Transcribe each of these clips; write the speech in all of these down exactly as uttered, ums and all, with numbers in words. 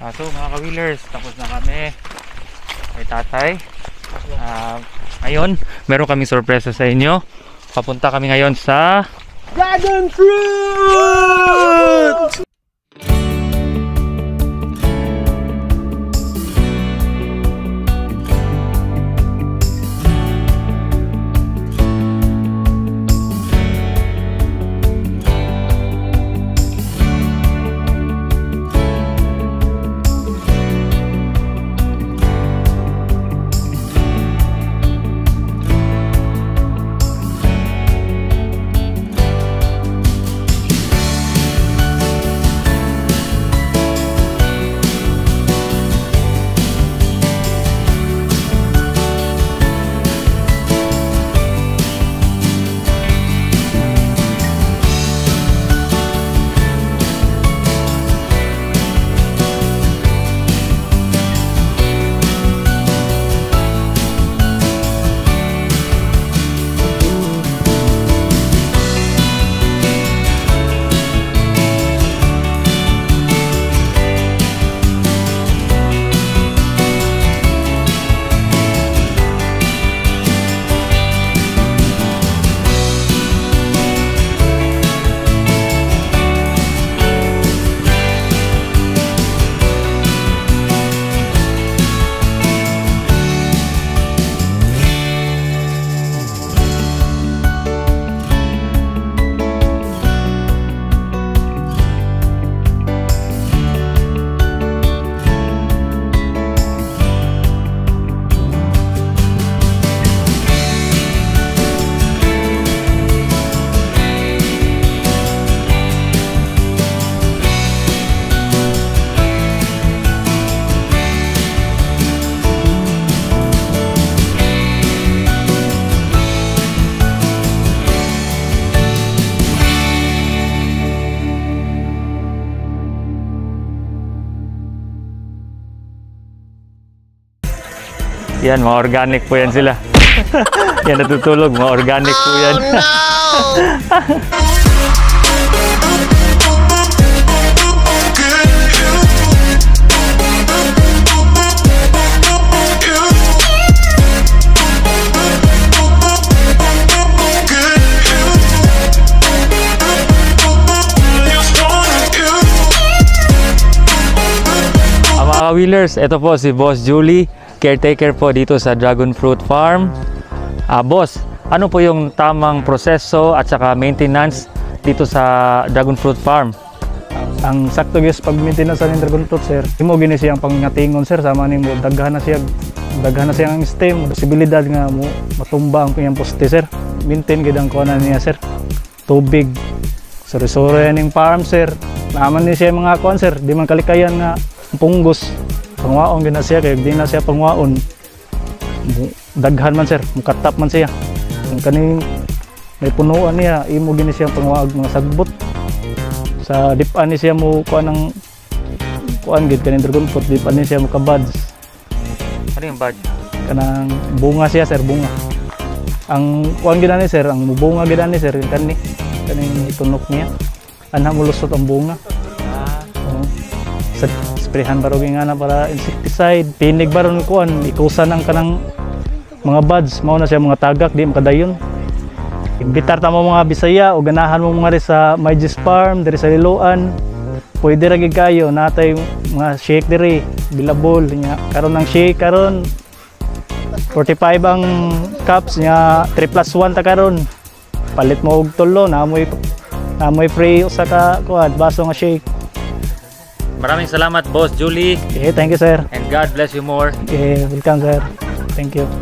Uh, so mga ka-wheelers, tapos na kami kay tatay. Uh, ngayon, meron kaming sorpresa sa inyo. Papunta kami ngayon sa Dragon Fruit! Yan, mga organic po yan sila. Yan, natutulog, mga organic po yan. Oh, no! Mga wheelers, ito po si Boss Julie, caretaker po dito sa Dragon Fruit Farm. Ah, boss, ano po yung tamang proseso at saka maintenance dito sa Dragon Fruit Farm? Ang sakto guys pag maintenance sa Dragon Fruit sir, imo gini siyang pangatingon sir, sama nimo daghan na siya, daghan na siya ang stem, posibilidad nga mo matumba ang iyang poste sir. Maintain gid ang kunan niya sir. Tubig. Suri-suri ning farm sir. Naman ni siya mga kuan sir, di man kalikayan nga punggos. Pangwaon gina siya kay di na siya pangwaon. Daghan man sir, mukatap man siya. Ang kaning may punuan niya, imo gini siya pangwaag mga sagbot. Sa dipan ni siya mo kuan ng kuan gid kaning Dragon Fruit, dipan ni siya mo ka buds. Ano yung badge? Kanang bunga siya sir, bunga. Ang kuan gid ni sir, ang bunga gid ni sir kani kaning itunok niya. Ana mo lusot ang bunga. Ah, uh, sa sprayhan baro nga na para insecticide, pinig baron kuan ikusan ang kanang mga buds, mao na siya mga tagak di makadayon. Imbitar ta mo mga Bisaya o ganahan mo mga ri sa Maijis Farm diri sa Liloan. Pwede ra gid kayo natay mga shake diri, bilabol nya. Karon ang shake karon forty-five ang cups nya, three plus one ta karon. Palit mo og tulo na amoy amoy free usa ka kuan baso nga shake. maraming salamat Boss Julie. Okay, thank you sir. And God bless you more. Okay, welcome sir. Thank you.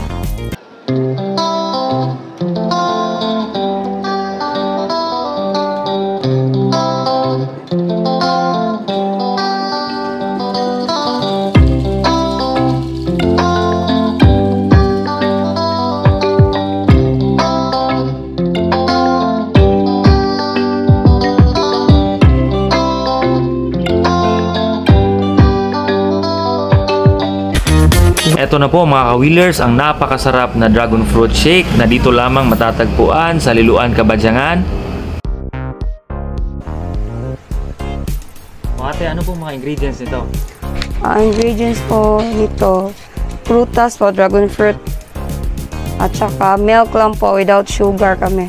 Ito na po mga ka-wheelers, ang napakasarap na dragon fruit shake na dito lamang matatagpuan sa Liloan, Kabadyangan. Mga Ate, ano pong mga ingredients nito? Ang ingredients po nito, prutas po, dragon fruit, at saka milk lang po, without sugar kami.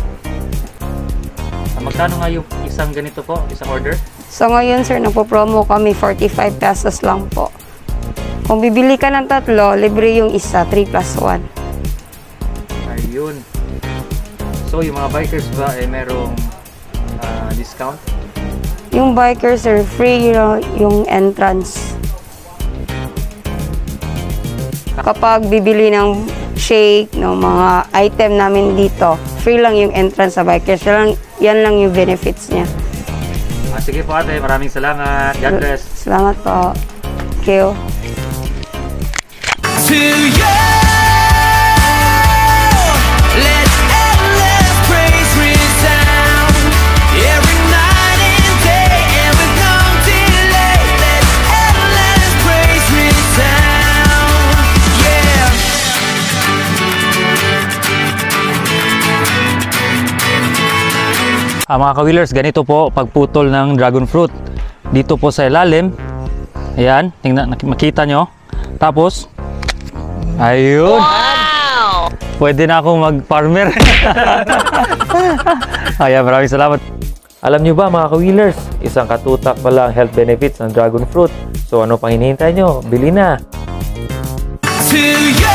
Ah, magkano nga yung isang ganito po, isang order? So ngayon sir, nagpo-promo kami, forty-five pesos lang po. Kung bibili ka ng tatlo, libre yung isa, three plus one. Ayun. So yung mga bikers ba ay eh, merong uh, discount? Yung bikers sir, free yung, yung entrance. Kapag bibili ng shake, ng mga item namin dito, free lang yung entrance sa bikers. Yan lang, yan lang yung benefits niya. Ah, sige po ate, maraming salamat. God bless. Salamat po. Thank you. To you, let endless praise resound every night and day, and with no delay, let endless praise resound, yeah. Ah, mga ka-wheelers, ganito po pagputol ng dragon fruit. Dito po sa ilalim. Ayan, tingnan, makita nyo. Tapos, ayun. Wow! Pwede na akong mag-farmer. Ayan, maraming salamat. Alam nyo ba mga ka-wheelers, isang katutak pala ang health benefits ng dragon fruit. So ano pang hinihintay nyo? Bili na! To you.